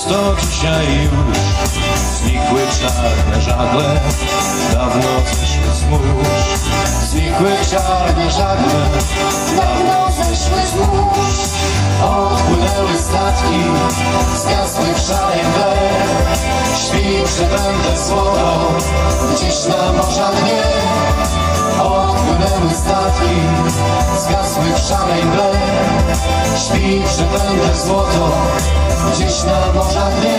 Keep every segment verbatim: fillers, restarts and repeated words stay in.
Miasto dzisiaj już znikły czarne żagle, dawno zeszły z mórz. Znikły czarne żagle, dawno zeszły z mórz. odpłynęły statki, zgasły w szarej mgle. Śpi przybędę złoto, gdzieś na morzach dnie. Odpłynęły statki, zgasły w szarej mgle. Śpi przybędę złoto, gdzieś na morzach dnie.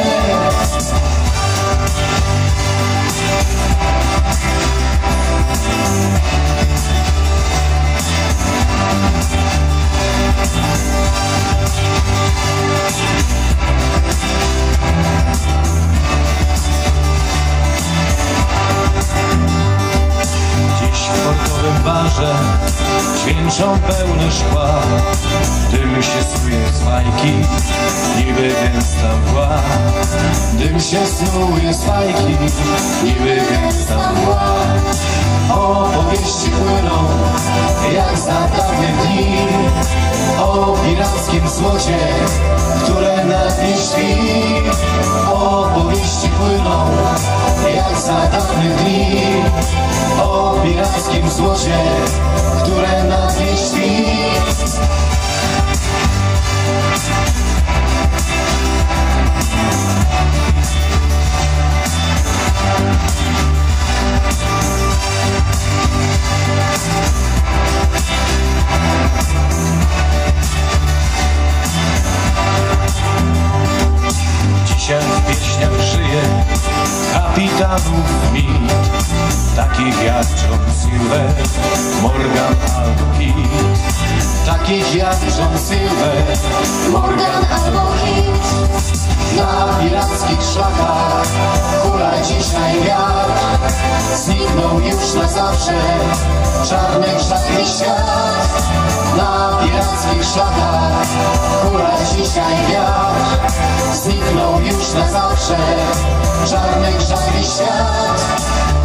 W portowym barze dźwięczą pełne szkła. Dym się snuje z fajki, niby gęsta mgła. Dym się snuje z fajki, niby gęsta mgła. Opowieści płyną jak z dawnych dni, o pirackim złocie, które na dnie śpi. Opowieści płyną jak z dawnych dni, o pirackim złocie, które na dnie śpi. Dzisiaj w pieśniach żyje kapitanów mit, takich jak John Silver, Morgan albo Hit. Takich jak John Silver, Morgan albo Hit. na pirackich szlakach hula dzisiaj wiatr. Zniknął już na zawsze czarny grzadki świat. Na pirackich szlakach hula dzisiaj wiatr. Zniknął już na zawsze czarny grzadki świat.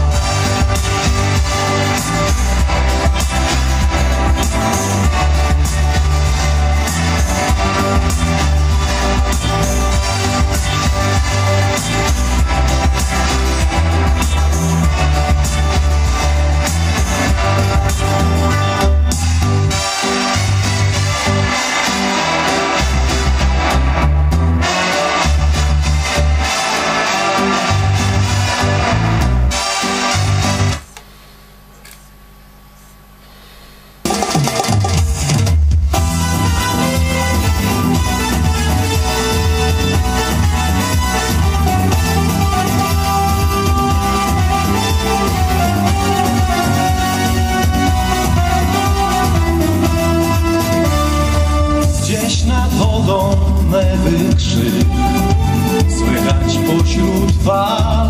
Mewy krzyk słychać pośród fal.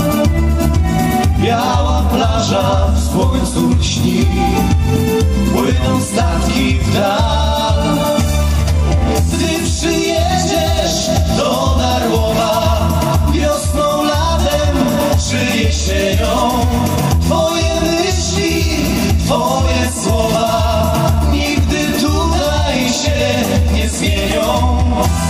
Biała plaża w słońcu lśni, płyną statki w dal. Gdy przyjedziesz do Darłowa wiosną, latem czy jesienią, twoje myśli, twoje słowa nigdy tutaj się nie zmienią.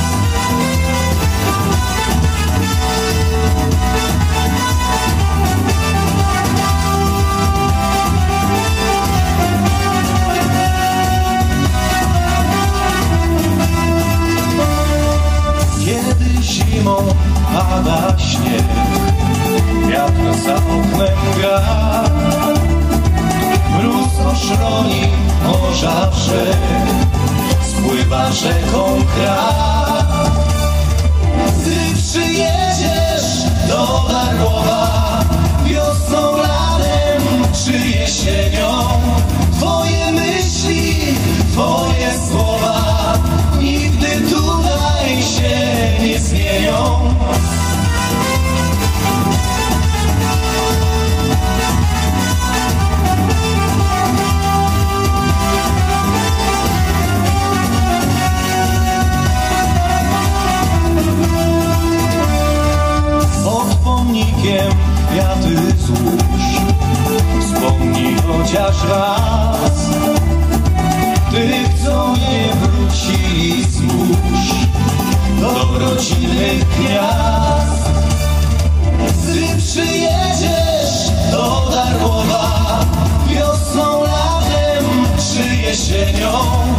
Kiedy zimą pada śnieg, wiatr za oknem gra, mróz oszroni morza brzeg, spływa rzeką Kraw. Gdy przyjedziesz do Darłowa wiosną, latem czy jesienią, twoje myśli, twoje słowa nigdy tutaj się nie zmienią. Pod pomnikiem kwiaty złóż, wspomnij chociaż raz tych, co nie wrócili z mórz. do rodzinnych gniazd. Gdy przyjedziesz do Darłowa wiosną, latem czy jesienią,